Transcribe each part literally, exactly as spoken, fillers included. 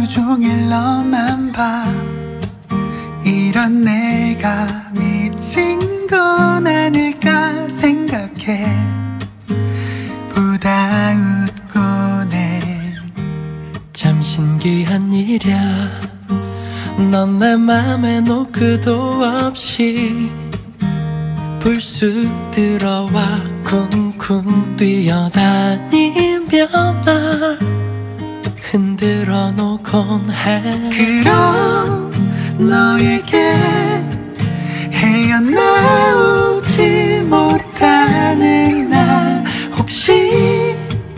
종일 너만 봐. 이런 내가 미친 건 아닐까 생각해. 보다 웃고 내 참 신기한 일이야. 넌 내 맘에 노크도 없이 불쑥 들어와 쿵쿵 뛰어다니며 날 흔들어 놓곤 해. 그럼 너에게 헤어나오지 못하는 날 혹시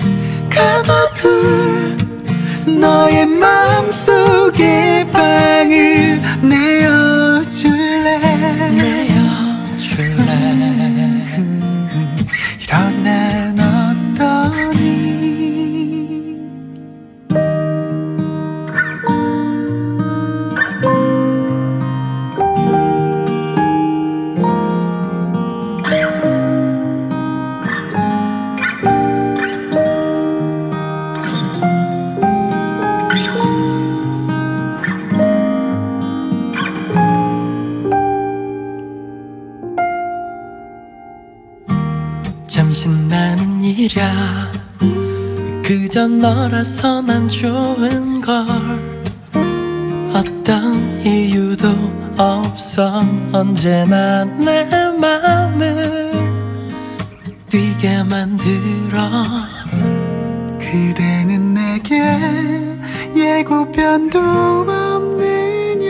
가둬둘 너의 맘속에 방을 내어줄래? 내어줄래? 이런 난 어떠니? 참 신나는 일이야. 그저 너라서 난 좋은 걸. 어떤 이유도 없어 언제나 내 맘을 뛰게 만들어. 그대는 내게 예고편도 없는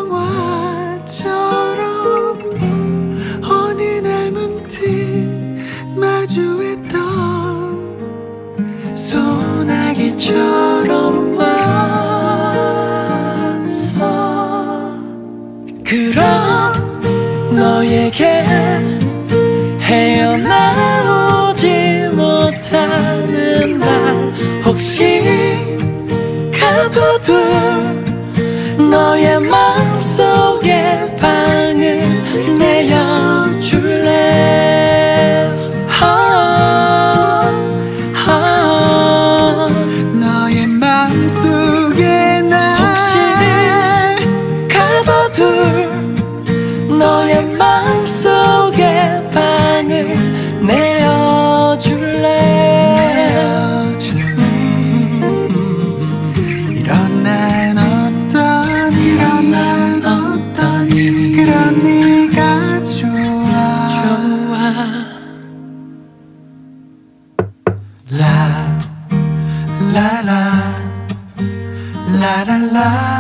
영화처럼 어느 날 문득 마주했던 소나기처럼 왔어. 그럼 너에게 헤어나오지 못하는 날 혹시 가둬둘 너의 맘속에 방을 내어줄래? 너의 맘속에 날 혹시 가둬둘 너의 맘속에 방을 내어줄래? 내어줄래? 이런 난 어떠니? 이런 난 어떠니? 그런 네가 좋아. 좋아. 라 라라 라라라